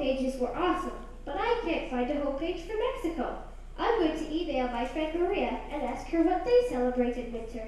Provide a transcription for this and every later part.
pages were awesome, but I can't find a homepage for Mexico. I'm going to email my friend Maria and ask her what they celebrate in winter.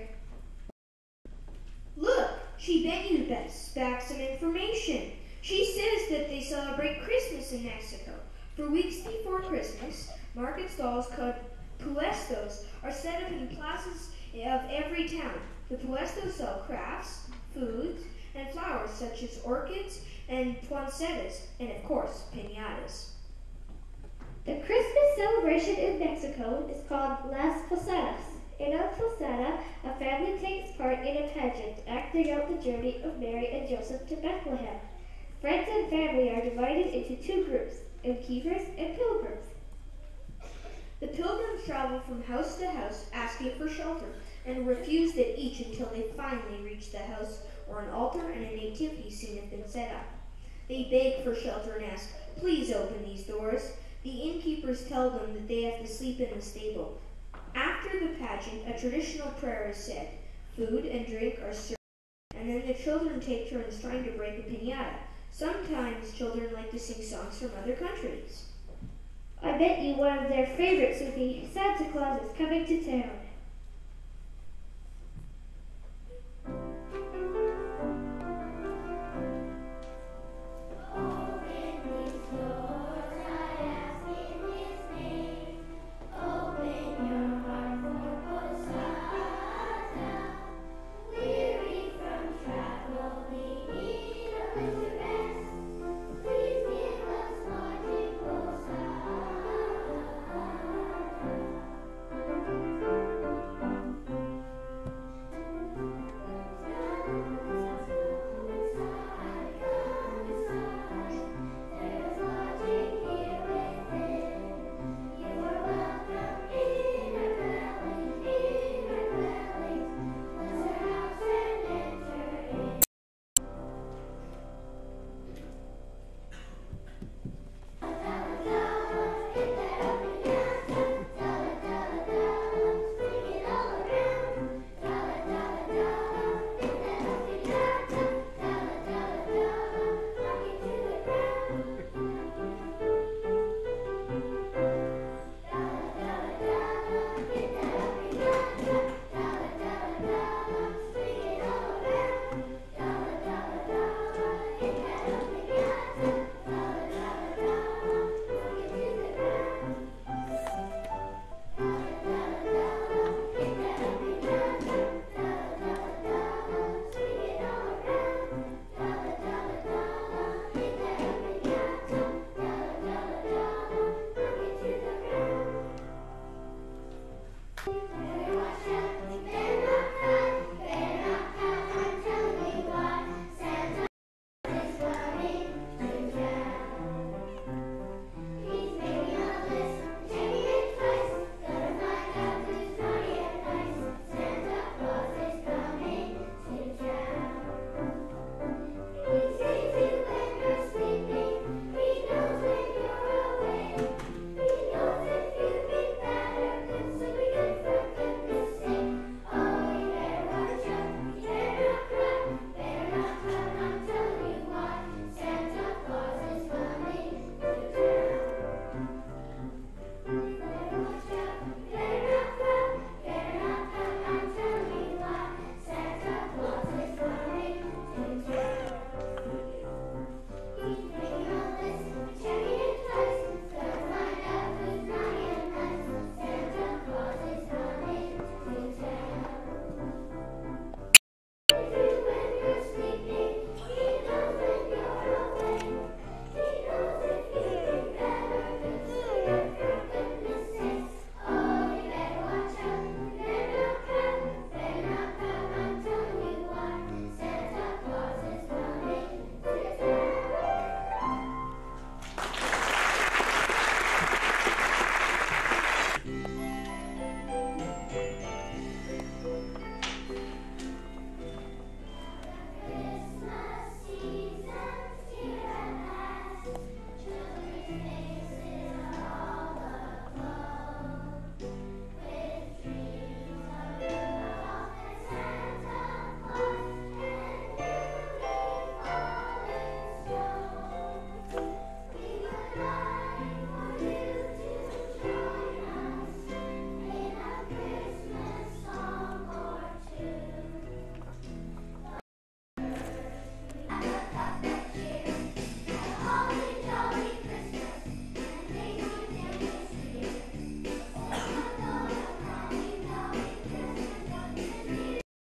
Look, she bet you back some information. She says that they celebrate Christmas in Mexico. For weeks before Christmas, market stalls called puestos are set up in plazas of every town. The puestos sell crafts, foods, and flowers such as orchids and poinsettias, and of course, piñatas. The Christmas celebration in Mexico is called Las Posadas. In a posada, a family takes part in a pageant acting out the journey of Mary and Joseph to Bethlehem. Friends and family are divided into two groups, innkeepers and pilgrims. The pilgrims travel from house to house asking for shelter and refused at each until they finally reach the house where an altar and a nativity scene have been set up. They beg for shelter and ask, "Please open these doors." The innkeepers tell them that they have to sleep in the stable. After the pageant, a traditional prayer is said. Food and drink are served, and then the children take turns trying to break a piñata. Sometimes children like to sing songs from other countries. I bet you one of their favorites would be Santa Claus is Coming to Town.